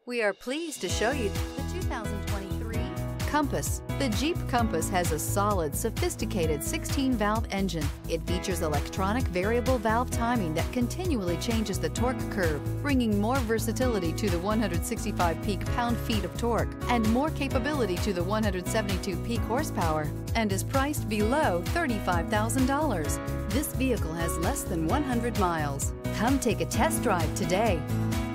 We are pleased to show you the 2023 Compass. The Jeep Compass has a solid, sophisticated 16-valve engine. It features electronic variable valve timing that continually changes the torque curve, bringing more versatility to the 165 peak pound-feet of torque and more capability to the 172 peak horsepower, and is priced below $35,000. This vehicle has less than 100 miles. Come take a test drive today.